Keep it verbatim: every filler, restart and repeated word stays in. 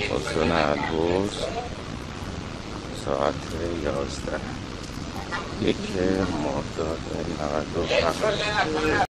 استان البرز ساعت یازده یک مرداد نود و هفت.